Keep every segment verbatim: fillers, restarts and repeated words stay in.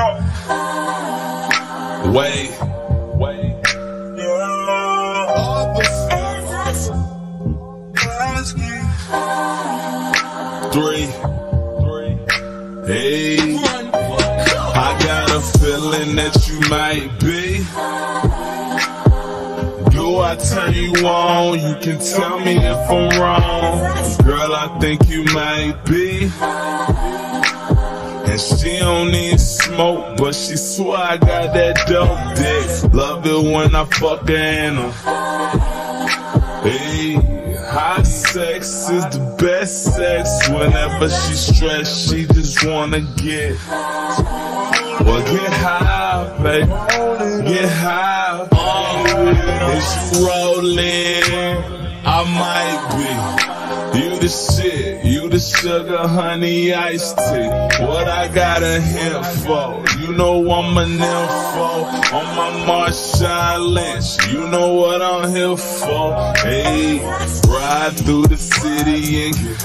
Wait, wait, yeah. All the three, three, hey. I got a feeling that you might be. Do I turn you on? You can tell me if I'm wrong. Girl, I think you might be. And she don't need smoke, but she swear I got that dope dick. Love it when I fuck her in her. Hey, hot sex is the best sex. Whenever she stressed, she just wanna get. Well, get high, baby. Get high. Um, is you rolling? I might be. You the shit, you the sugar, honey, iced tea. What I got a hint for? You know I'm an info. On my Marshawn Lynch, you know what I'm here for. Hey, ride through the city and get.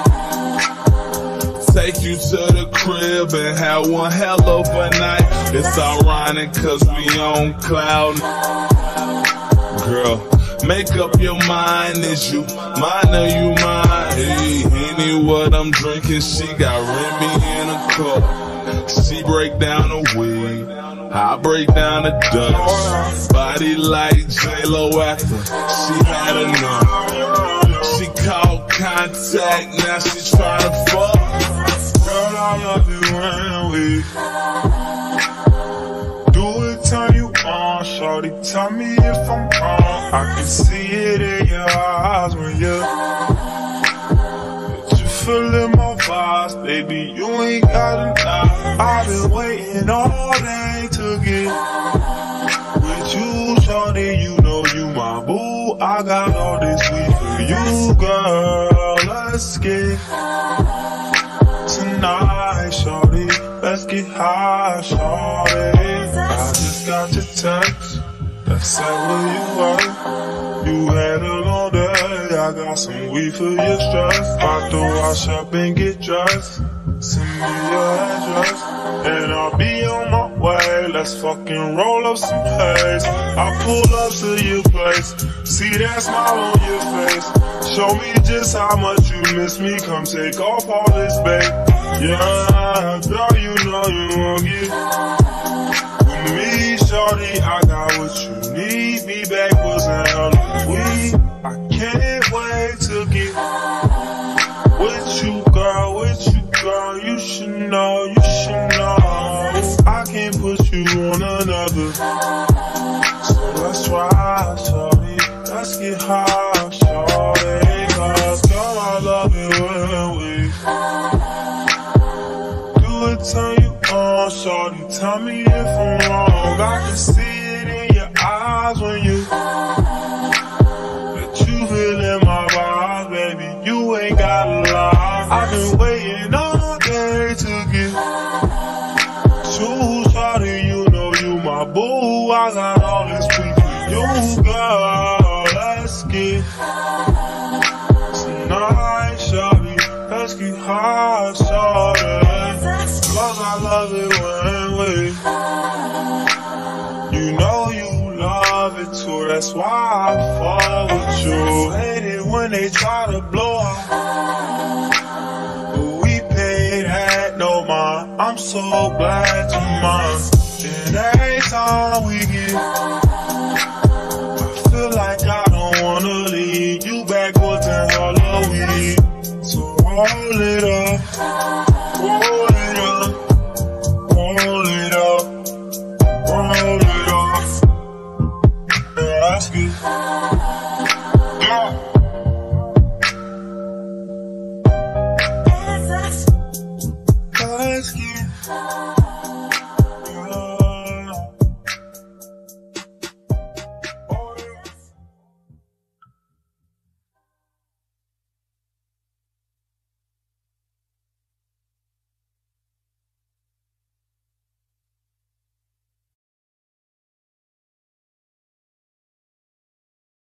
Take you to the crib and have one hell of a night. It's ironic cause we on cloud. Girl, make up your mind, is you mine or you mine? Hey, Henny, what I'm drinking, she got Remy in a cup. She break down the weed, I break down the Dutch. Body like J-Lo after she had enough. She called contact, now she tryna fuck. Girl, I love it when we do it, turn you on. Shorty, tell me if I'm wrong. I can see it in your eyes when you That you feeling my vibes, baby, you ain't gotta lie. I've been waiting all day to get with you, shorty, you know you my boo. I got all this weed for you, girl, let's get tonight, shorty, let's get high, shorty. I just got your text, that said where you were. You had a long day, I got some weed for your stress. About to wash up and get dressed, send me your address, and I'll be on my way. Let's fucking roll up some haze. I'll pull up to your place, see that smile on your face. Show me just how much you miss me, come take off all this bait. Yeah, girl, you know you won't get with me, shorty, I got what you need. Be backwards and hell we. I can't wait to get with you, girl, with you, girl. You should know, you should know. I can't put you on another. So let's try, shorty. Let's get high, shorty. Cause girl, I love it when we do it, turn you on, shorty. Tell me if I'm wrong. I can see it in your eyes when you that you feeling my vibes, baby. You ain't gotta lie. I've been waiting all day to get to, shorty. You know you my boo. I got all this weed for you, girl. Let's get tonight, shorty. Let's get high, shorty. Cause I love it when we, you know you love it too. That's why I fall with you. Hate it when they try to blow up, but we pay that no mind. I'm so glad you mine. And every time we get, I feel like I don't wanna leave you backwards and Halloween. So roll it up, roll it up, roll it up, roll it up. Yeah, that's good. Yeah. Let's get